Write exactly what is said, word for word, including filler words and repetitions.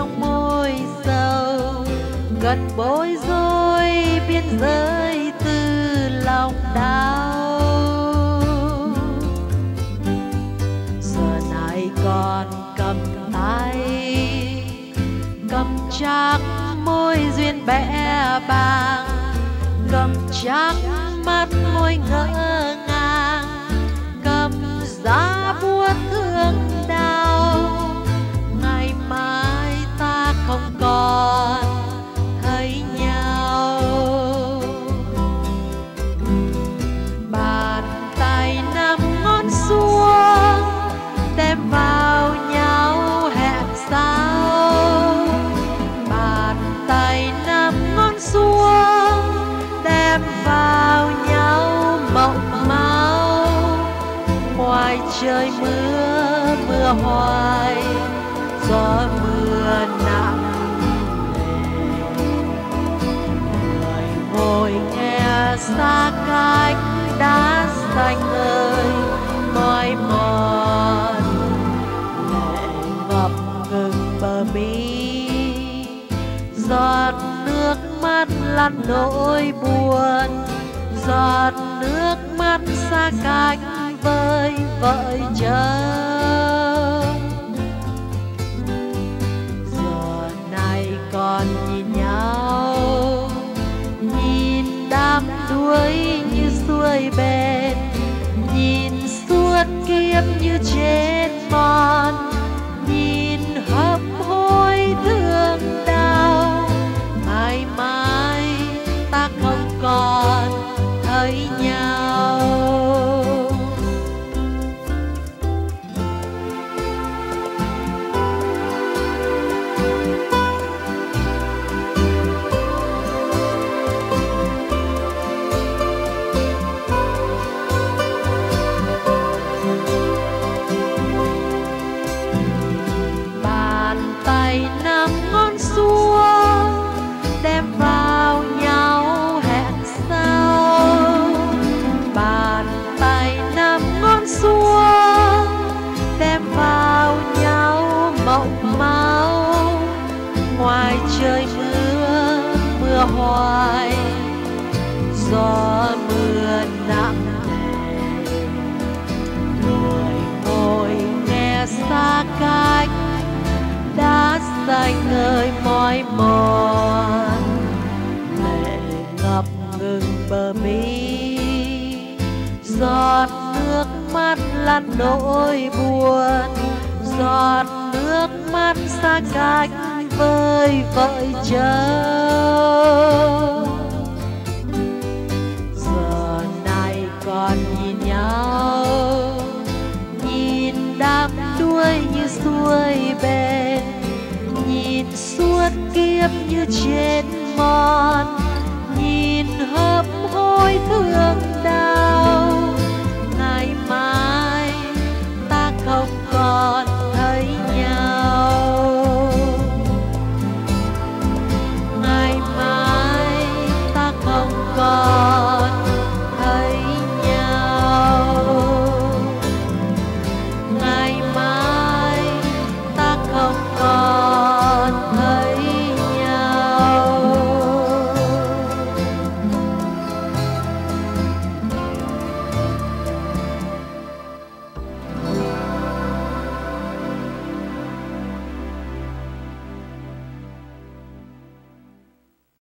trong môi sầu, gần bối rối biên giới từ lòng đau. Giờ này còn cầm tay, cầm chắc môi duyên bẽ bàng, cầm chắc mắt môi ngỡ ngàng, cầm giá buốt thương đau. Ngày mai ta không còn thấy nhau. Bàn tay nắm ngón xuống, đem vào nhau hẹn sao. Bàn tay nắm ngón xuống, đem vào nhau mộng máu. Ngoài trời mưa mưa hoài, gió mưa nặng nề. Người ngồi nghe xa cách đã xanh ơi mỏi mòn, lệ ngập ngừng bờ mi. Giọt nước mắt lăn nỗi buồn, giọt nước mắt xa cách với vợi chồng. Giờ này còn nhìn nhau, nhìn đám đuối như xuôi bên, nhìn suốt kiếp như chết mòn, nhìn hấp hối thương đau. Ngày mai ta không còn thấy nhau. Bàn tay nắm ngón xuống, đem vào nhau hẹn sau. Bàn tay nắm ngón xuống, đem vào nhau mộng máu. Ngoài trời mưa mưa hoài, gió mưa nặng nề. Người ngồi nghe xa cách đã xanh ơi mỏi mòn, lệ ngập ngừng bờ mi. Giọt nước mắt lăn nỗi buồn, giọt nước mắt xa cách với vợi chồng. Giờ này còn nhìn nhau, nhìn đám đuôi như xuôi bên, nhìn suốt kiếp như chết mòn, nhìn hấp hối thương đau.